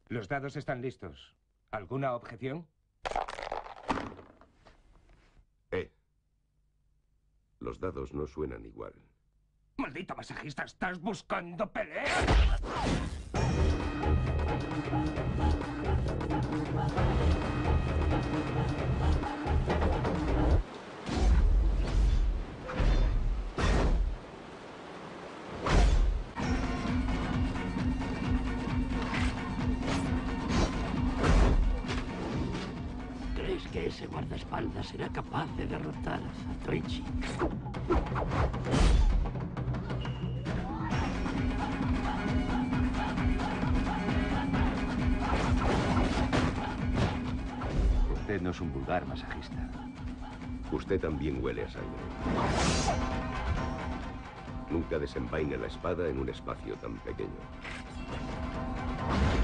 Los dados están listos. ¿Alguna objeción? Los dados no suenan igual. ¡Maldito masajista! ¿Estás buscando pelea? ¿Crees que ese guardaespaldas será capaz de derrotar a Satoichi? Usted no es un vulgar masajista. Usted también huele a sangre. Nunca desenvaine la espada en un espacio tan pequeño.